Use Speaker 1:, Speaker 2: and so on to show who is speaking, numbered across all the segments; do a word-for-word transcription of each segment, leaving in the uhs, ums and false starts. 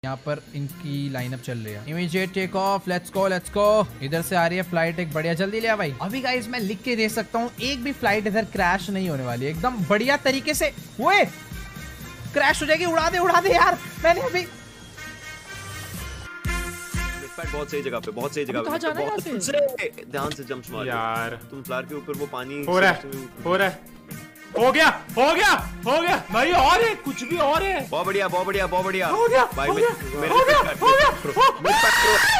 Speaker 1: यहाँ पर इनकी लाइनअप चल रही है। Immediate take off, let's go let's go. इधर से आ रही है फ्लाइट एक बढ़िया, जल्दी लिया भाई। अभी गाइस मैं लिख के दे सकता हूँ, एक भी फ्लाइट इधर क्रैश नहीं होने वाली है, एकदम बढ़िया तरीके से। ओए क्रैश हो जाएगी, उड़ा दे उड़ा दे यार। मैंने अभी
Speaker 2: बहुत सही जगह पे, बहुत सही जगह पे,
Speaker 1: जाना है
Speaker 2: बहुत से ध्यान से जंप मार
Speaker 3: यार।
Speaker 2: तुम फ्लावर के ऊपर वो पानी
Speaker 3: हो रहा है, हो रहा है, हो गया हो गया हो गया भाई। और है कुछ भी और है।
Speaker 2: बहुत बढ़िया बहुत बढ़िया बहुत बढ़िया
Speaker 3: हो गया
Speaker 2: भाई।
Speaker 3: हो गया हो गया हो गया।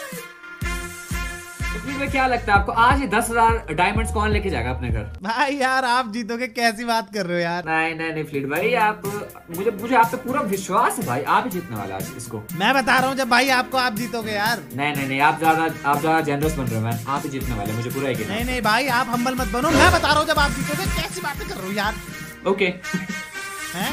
Speaker 4: में क्या लगता है आपको आज ये दस हजार डायमंड्स कौन लेके जाएगा अपने घर?
Speaker 1: भाई यार आप जीतोगे, कैसी बात कर रहे हो यार।
Speaker 4: नहीं नहीं नहीं फ्लीट भाई, आप मुझे मुझे आप पे पूरा विश्वास है भाई, आप ही जीतने वाले आज इसको।
Speaker 1: मैं बता रहा हूँ जब भाई आपको, आप जीतोगे यार।
Speaker 4: नहीं नहीं नहीं आप ज्यादा आप ज्यादा जेनरस बन रहे हो, मैं आप ही जीतने वाले, मुझे पूरा यकीन है।
Speaker 1: नहीं नहीं भाई आप हम्बल मत बनो, मैं बता रहा हूँ जब आप जीतोगे। कैसी बातें कर रहे हो यार।
Speaker 4: ओके
Speaker 1: हैं?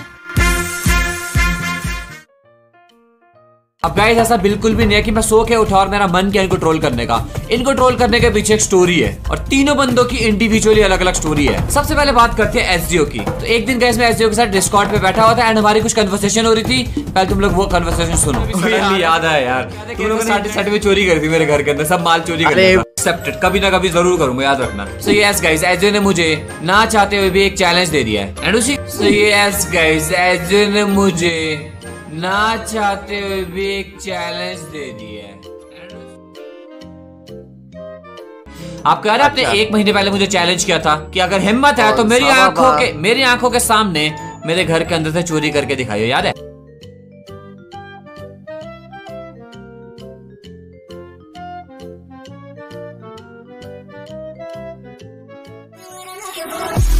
Speaker 4: अब गाइस ऐसा बिल्कुल भी नहीं है कि मैं सो के उठा और मेरा मन किया इनको ट्रोल करने का। इनको ट्रोल करने के पीछे एक स्टोरी है और तीनों बंदों की इंडिविजुअली अलग अलग स्टोरी है। सबसे पहले बात करते हैं एसजीओ की। तो एक दिन गाइस मैं एसजीओ के साथ डिस्कॉर्ड पे बैठा हुआ था एंड हमारी कुछ कन्वर्सेशन हो रही थी। पहले तुम लोग वो कन्वर्सेशन सुनो। सडनली याद आया यार, तुम लोगों ने साढ़े भी चोरी करी थी मेरे घर के अंदर, सब माल चोरी कर एक्सेप्टेड, कभी ना कभी जरूर करूंगा, याद रखना। सो यस गाइस एसजीओ ने मुझे ना चाहते हुए भी एक चैलेंज दे दिया है एंड उसी सो यस गाइस एसजीओ ने मुझे ना चाहते हुए भी एक चैलेंज दे दिया है। आप कह रहे हैं आपने एक महीने पहले मुझे चैलेंज किया था कि अगर हिम्मत है तो मेरी आंखों के मेरी आंखों के सामने मेरे घर के अंदर से चोरी करके दिखाइए, याद है?